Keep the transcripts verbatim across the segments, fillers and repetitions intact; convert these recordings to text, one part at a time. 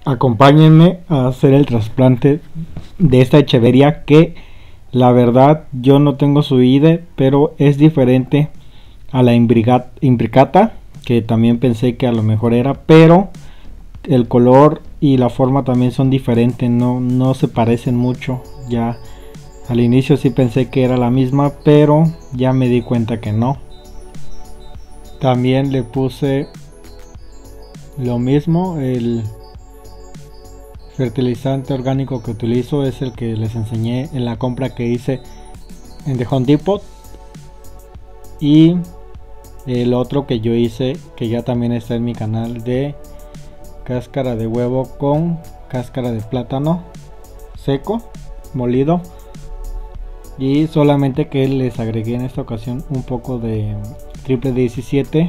acompáñenme a hacer el trasplante de esta Echeveria, que la verdad yo no tengo su I D E, pero es diferente a la imbricata, que también pensé que a lo mejor era, pero el color y la forma también son diferentes, no, no se parecen mucho. Ya al inicio sí pensé que era la misma, pero ya me di cuenta que no. También le puse lo mismo. El fertilizante orgánico que utilizo es el que les enseñé en la compra que hice en The Home Depot, y el otro que yo hice, que ya también está en mi canal, de cáscara de huevo con cáscara de plátano seco molido, y solamente que les agregué en esta ocasión un poco de triple diecisiete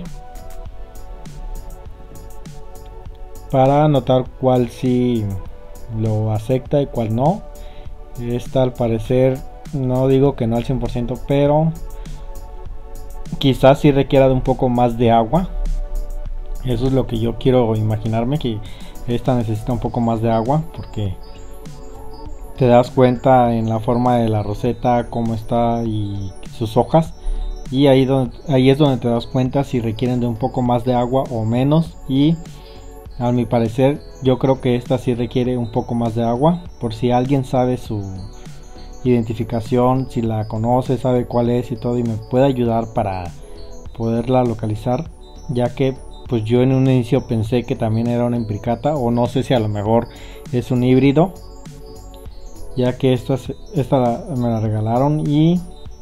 para notar cuál sí lo acepta y cuál no. Esta al parecer, no digo que no al cien por ciento, pero quizás sí requiera de un poco más de agua. Eso es lo que yo quiero imaginarme, que esta necesita un poco más de agua, porque te das cuenta en la forma de la roseta cómo está y sus hojas, y ahí, donde, ahí es donde te das cuenta si requieren de un poco más de agua o menos. Y a mi parecer yo creo que esta sí requiere un poco más de agua. Por si alguien sabe su identificación, si la conoce, sabe cuál es y todo, y me puede ayudar para poderla localizar, ya que pues yo en un inicio pensé que también era una imbricata, o no sé si a lo mejor es un híbrido, ya que esta, esta me la regalaron y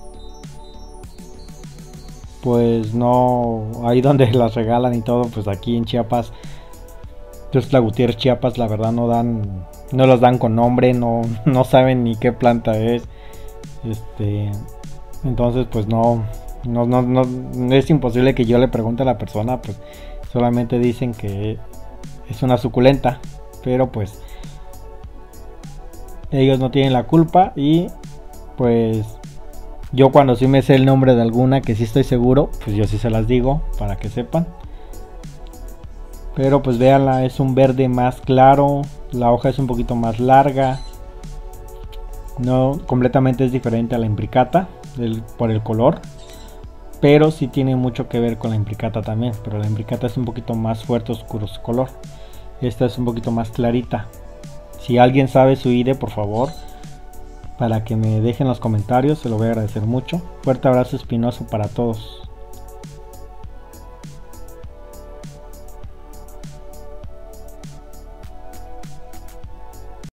pues no, ahí donde las regalan y todo, pues aquí en Chiapas, Tuxtla Gutiérrez, Chiapas, la verdad no dan, no los dan con nombre, no, no saben ni qué planta es. Este, entonces pues no, no, no, no, es imposible que yo le pregunte a la persona, pues solamente dicen que es una suculenta, pero pues ellos no tienen la culpa. Y pues yo cuando sí me sé el nombre de alguna que sí estoy seguro, pues yo sí se las digo para que sepan. Pero pues véanla, es un verde más claro, la hoja es un poquito más larga, no completamente es diferente a la imbricata el, por el color, pero sí tiene mucho que ver con la imbricata también. Pero la imbricata es un poquito más fuerte, oscuro su color, esta es un poquito más clarita. Si alguien sabe su I D E, por favor, para que me dejen los comentarios, se lo voy a agradecer mucho. Fuerte abrazo espinoso para todos.